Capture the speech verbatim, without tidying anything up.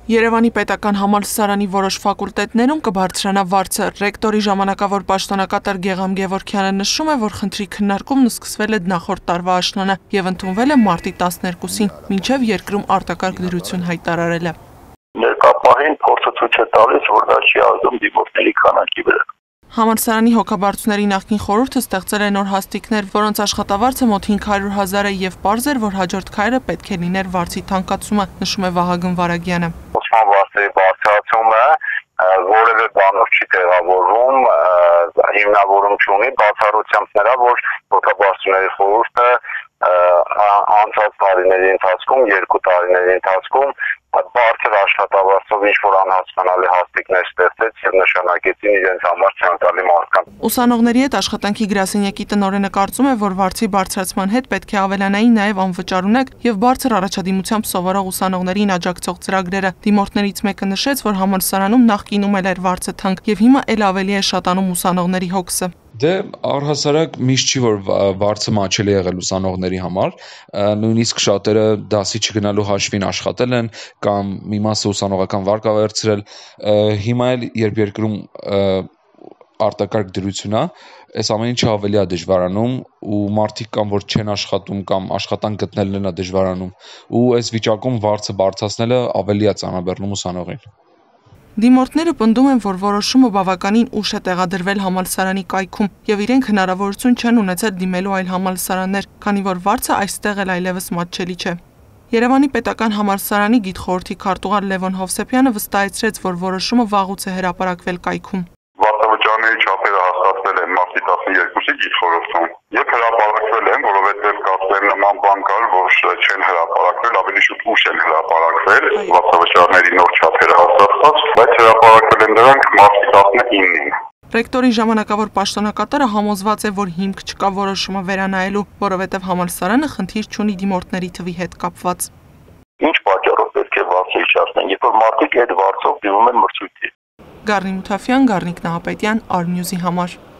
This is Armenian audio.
Երևանի պետական համալսարանի որոշ ֆակուլտետներում կբարձրանա վարձը։ Ռեկտորի ժամանակավոր պաշտոնակատար Գեգամ Գևորգյանը նշում է, որ խնդրի քննարկումն սկսվել է նախորդ տարվա աշնանը եւ ընդունվել է մարտի տասներկուսին, մինչեւ երկրում արտակարգ դրություն հայտարարել է։ Ներկա պահին փորձը ցույց է տալիս, որ դա չի ազդում դիմորդների քանակի վրա։ Համալսարանի հոգաբարձուների նախկին խորհուրդը ստեղծել է նոր հաստիկներ, որոնց աշխատավարձը մոտ հինգ հարյուր հազար է եւ պարզ էր, որ հաջորդ քայլը պետք է լիներ վարձի թանկացումը, նշում է Վահագն Վարագյանը։ Ուսման վարձերի բարձրացումը որևէ բանով չի տեղավորվում, հիմնավորում չունի, բացառությամբ նրա, որ հոգաբարձուների խորհուրդը անցած տարիների ընթացքում, երկու տարիների ընթացքում բարձր աշխատավարձով ինչ-որ անհասկանալի հաստիկներ ստեղծեց եւ նշանակեցին իրենց համար ցանկալի մարդկանց։ Ուսանողների հետ աշխատանքի գրասենյակի տնօրենը կարծում է, որ վարձի բարձրացման հետ պետք է ավելանային նաեւ անվճար ունեք եւ բարձր առաջադիմությամբ սովորող ուսանողներին աջակցող ծրագրերը։ Դիմորդներից մեկը նշեց, որ համալսարանում նախկինում էլ էր վարձը թանկ եւ հիմա էլ ավելի է շատանում ուսանողների հոգսը։ Դե առհասարակ միշտ չի, որ վարձը մաչել է եղել ուսանողների համար, նույնիսկ շատերը դասի չգնալու հաշվին աշխատել են կամ մի մասը ուսանողական վարկ ավերցրել, հիմա էլ երբ երկրում արտակարգ դրություն է, այս ամեն ինչը ավելի է դժվարանում ու մարդիկ կամ որ չեն աշխատում կամ աշխատանք գտնելն է դժվարանում ու այս վիճակում վարձը բարձրացնելը ավելի է ծանրաբեռնում ուսանողին։ Դիմորդները պնդում են, որ որոշումը բավականին ուշ է տեղադրվել համալսարանի կայքում եւ իրենք հնարավորություն չեն ունեցել դիմելու այլ համալսարաններ, քանի որ վարձը այստեղ էլ այլևս մատչելի չէ։ Երևանի պետական համալսարանի գիտխորհրդի քարտուղար Լևոն Հովսեփյանը վստահեցրեց, որ որոշումը վաղուց է հրապարակվել կայքում։ Վարձավճարների չափերը հաստատվել են մարտի տասներկուսի գիտխորհրդում եւ հրապարակվել են, որովհետեւ կապեր նման բան կար, որ չեն հրապարակվել, ավելի շուտ ուշ են հրապարակվել, վարձավճարների նոր չափերը հաստատված, բայց հրապարակվել են դրանք մարտի տասնինին։ Ռեկտորի ժամանակավոր պաշտոնակատարը համոզված է, որ հիմք չկա որոշումը վերանայելու, որովհետև համալսարանը խնդիր չունի դիմորդների թվի հետ կապված։ Ինչ պատճառով պետք է վարձը իջացնեն, երբ որ մարդիկ այդ վարձով դիմում են մրցույթի։ Գառնի Մութաֆյան, Գառնիկ Նահապետյան, Արնյուզի համար։